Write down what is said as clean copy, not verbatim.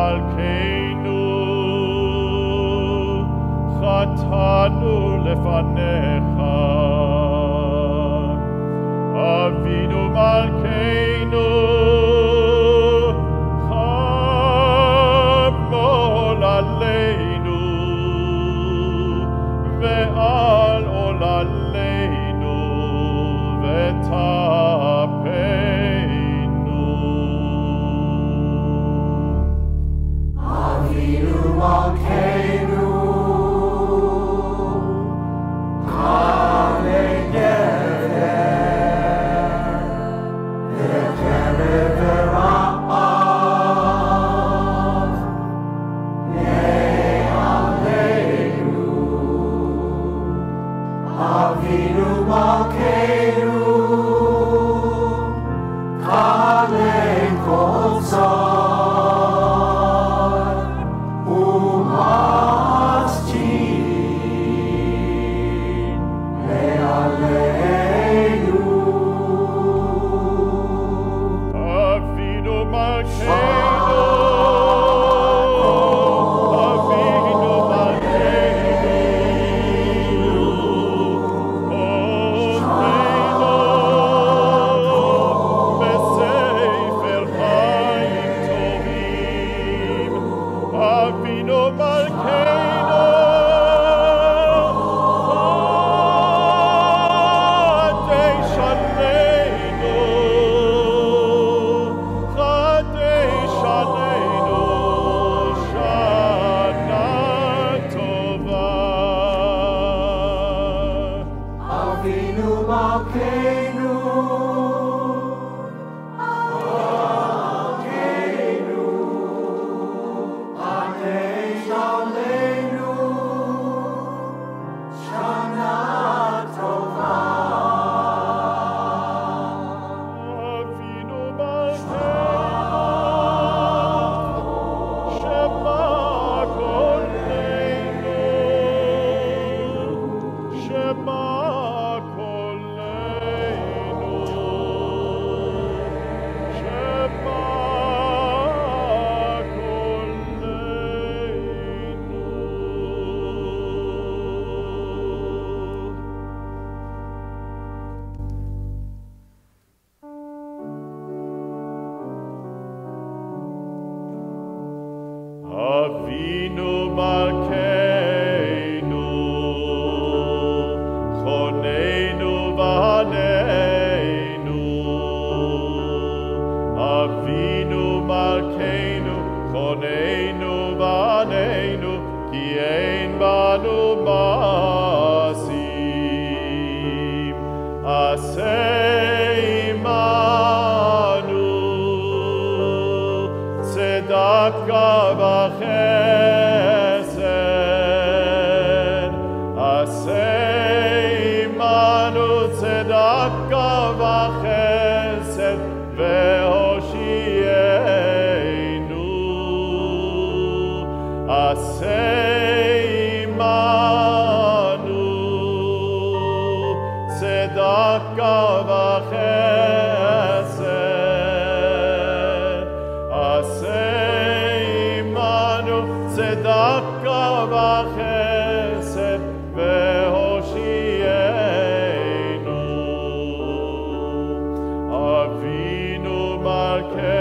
מלכנו, חטאנו לפניך. אבינו מלכנו, חמול עלינו, ועל עוללינו, ותפנו. אבינו מלכנו, Avinu Malkeinu, Kalen Kol Tzar, Umastin Le'aleinu. Avinu Malkeinu, Avinu Malkeinu, Malkeinu, Atesh Aleinu, Shana Tova. Avinu Malkeinu, Shema Koleinu, Shema Avinu Malkeinu, Choneinu v'Haneinu. Avinu Malkeinu, Choneinu v'Haneinu, Ki ein banu masim. Aseh imanu, tzedakah v'chesed. Aseh imanu, tzedakah v'chesed, ve'hoshienu. Aseh imanu, tzedakah v'chesed. Aseh imanu, tzedakah v'chesed, ve'hoshienu. Avinu Malkeinu,